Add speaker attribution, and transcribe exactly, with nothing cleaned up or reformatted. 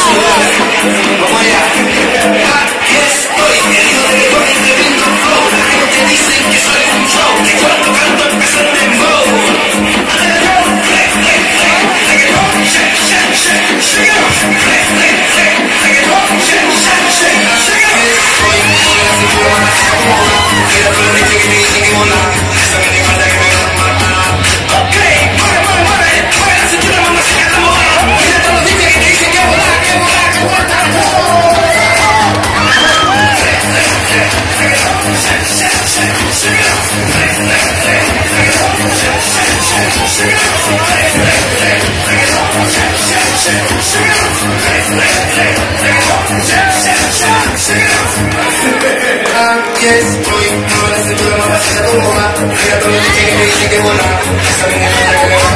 Speaker 1: Vamos allá. Aquí estoy, el hijo de reggaetón y tremendo flow. Los que dicen que soy un show, que cuando canto empiezo el dembow. Reggaetón, shake, shake, shake, shake it off. Reggaetón, shake, shake, shake, shake it off. Soy un hijo de la cintura, una cintura. Quiero que lo dice que me dice que mola. Esa que me falta que me va a matar. Ok, mueve, mueve, mueve. Mueve la cintura, mamá, se queda la moda. Mira todos los D J que te dicen que mola, que mola, que mola. Aquí estoy, no la cintura, no la cintura, tu moda. Mira todo lo que me dice que mola. Esa niña me da que me va